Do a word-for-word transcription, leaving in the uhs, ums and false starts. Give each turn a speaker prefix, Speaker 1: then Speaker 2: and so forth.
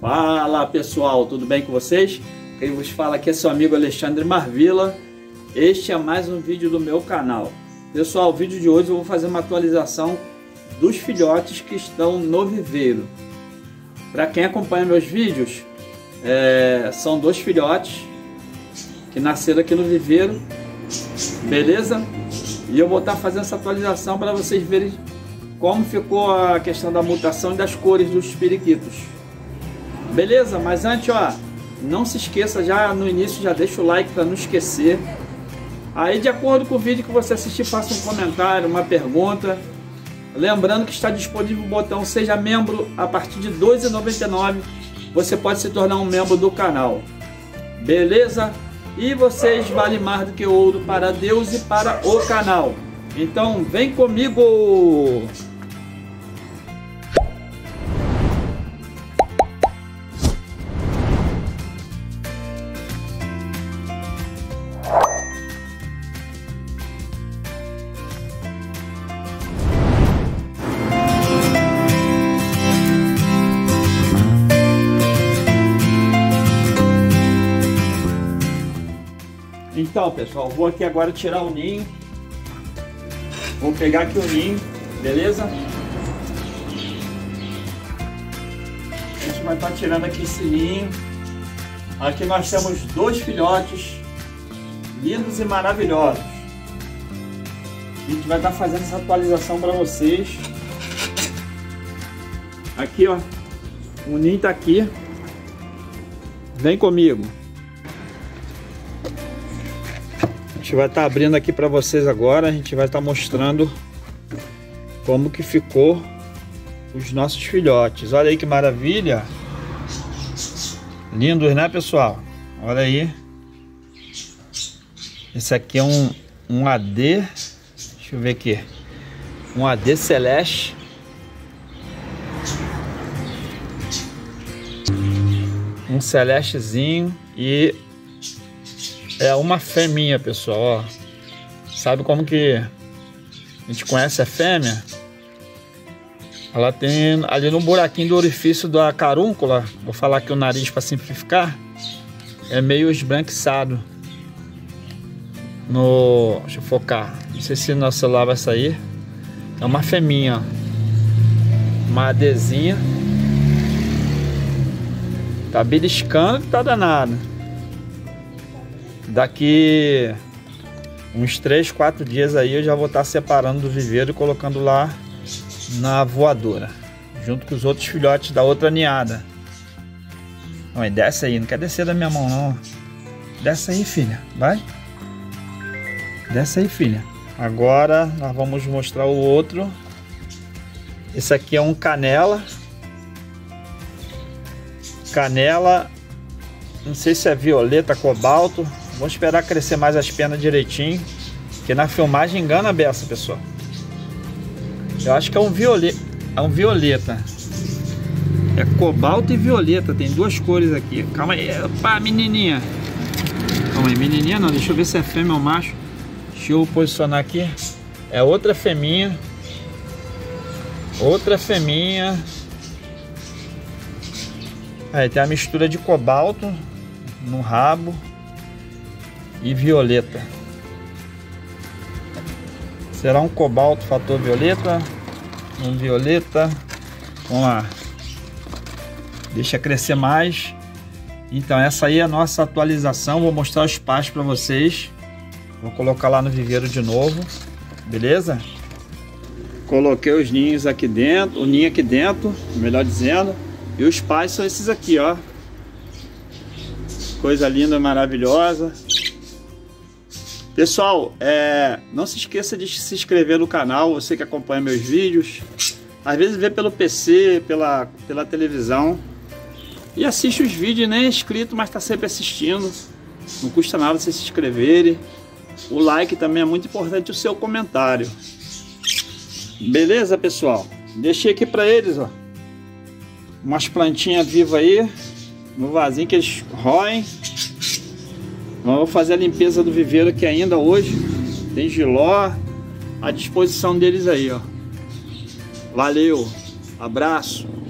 Speaker 1: Fala pessoal, tudo bem com vocês? Quem vos fala aqui é seu amigo Alexandre Marvila. Este é mais um vídeo do meu canal. Pessoal, o vídeo de hoje eu vou fazer uma atualização dos filhotes que estão no viveiro. Para quem acompanha meus vídeos, é, são dois filhotes que nasceram aqui no viveiro, beleza? E eu vou estar fazendo essa atualização para vocês verem como ficou a questão da mutação e das cores dos periquitos. Beleza? Mas antes, ó, não se esqueça, já no início já deixa o like para não esquecer. Aí, de acordo com o vídeo que você assistir, faça um comentário, uma pergunta. Lembrando que está disponível o botão Seja Membro a partir de dois reais e noventa e nove centavos. Você pode se tornar um membro do canal. Beleza? E vocês valem mais do que ouro para Deus e para o canal. Então, vem comigo! Então, pessoal, vou aqui agora tirar o ninho. Vou pegar aqui o ninho, beleza? A gente vai estar tirando aqui esse ninho. Aqui nós temos dois filhotes lindos e maravilhosos. A gente vai estar fazendo essa atualização para vocês. Aqui, ó, o ninho tá aqui. Vem comigo. A gente vai estar abrindo aqui para vocês agora. A gente vai estar mostrando como que ficou os nossos filhotes. Olha aí que maravilha. Lindos, né, pessoal? Olha aí. Esse aqui é um, um A D. Deixa eu ver aqui. Um A D celeste. Um celestezinho. E é uma fêmea, pessoal, ó. Sabe como que a gente conhece a fêmea? Ela tem ali no buraquinho do orifício da carúncula, vou falar aqui o nariz para simplificar, é meio esbranquiçado. No, deixa eu focar, não sei se no celular vai sair. É uma fêmea, uma adezinha. Tá beliscando, tá danado. Daqui uns três, quatro dias aí eu já vou estar separando do viveiro e colocando lá na voadora, junto com os outros filhotes da outra ninhada. Não, desce aí, não quer descer da minha mão não. Desce aí, filha, vai. Desce aí, filha. Agora nós vamos mostrar o outro. Esse aqui é um canela. Canela, não sei se é violeta, cobalto. Vou esperar crescer mais as penas direitinho, que na filmagem engana a beça, pessoal. Eu acho que é um violeta, é um violeta. É cobalto e violeta, tem duas cores aqui. Calma aí, opa, menininha. Calma aí, menininha não, deixa eu ver se é fêmea ou macho. Deixa eu posicionar aqui. É outra fêmea. Outra fêmea. Aí tem a mistura de cobalto no rabo e violeta. Será um cobalto fator violeta, um violeta. Vamos lá, deixa crescer mais. Então essa aí é a nossa atualização. Vou mostrar os pais para vocês. Vou colocar lá no viveiro de novo, beleza? Coloquei os ninhos aqui dentro, o ninho aqui dentro, melhor dizendo. E os pais são esses aqui, ó. Coisa linda, maravilhosa. Pessoal, é, não se esqueça de se inscrever no canal, você que acompanha meus vídeos. Às vezes vê pelo P C, pela, pela televisão. E assiste os vídeos, nem é inscrito, mas está sempre assistindo. Não custa nada vocês se inscreverem. O like também é muito importante, o seu comentário. Beleza, pessoal? Deixei aqui para eles, ó, umas plantinhas vivas aí, no vasinho que eles roem. Vamos fazer a limpeza do viveiro aqui ainda hoje. Tem giló à disposição deles aí, ó. Valeu, abraço.